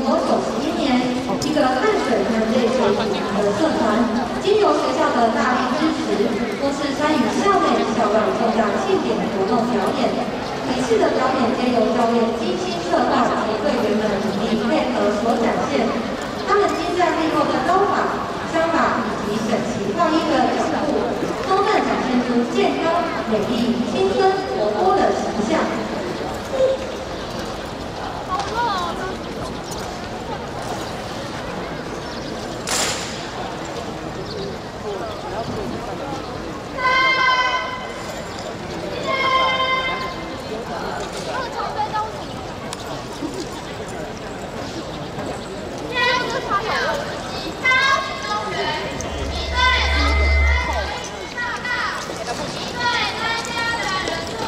国91年，一个汗水和泪水组成的社团，经由学校的大力支持，多次参与校内、校外重大庆典活动表演。每次的表演皆由教练精心策划及队员们努力配合所展现。他们精湛利落的刀法、枪法以及整齐划一的脚步，充分展现出健康、美丽、青春、活泼的形象。 一队参加的人数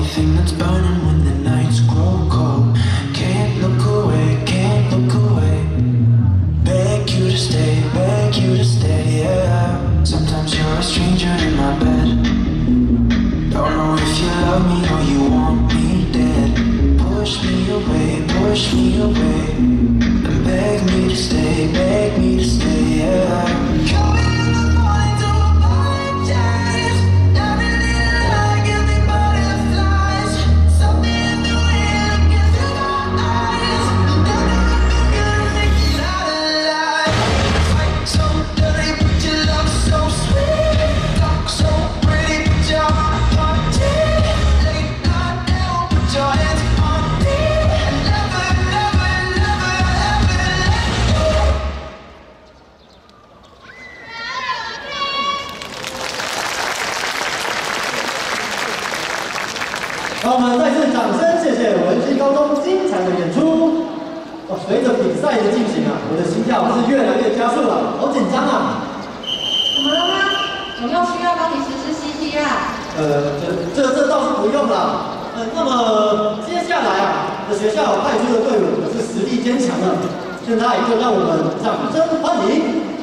thing that's burning when the nights grow cold. Can't look away, can't look away. Beg you to stay, yeah. Sometimes you're a stranger in my bed. Don't know if you love me or you want me dead. Push me away, and beg me to stay, yeah. 让我们再次掌声谢谢文心高中精彩的演出。哇，随着比赛的进行啊，我的心跳是越来越加速了，好紧张啊！ 怎么了吗？有没有需要帮你实施 CT 啊？ 这倒是不用啦。那么接下来啊，我的学校派出的队伍可是实力坚强的，现在就让我们掌声欢迎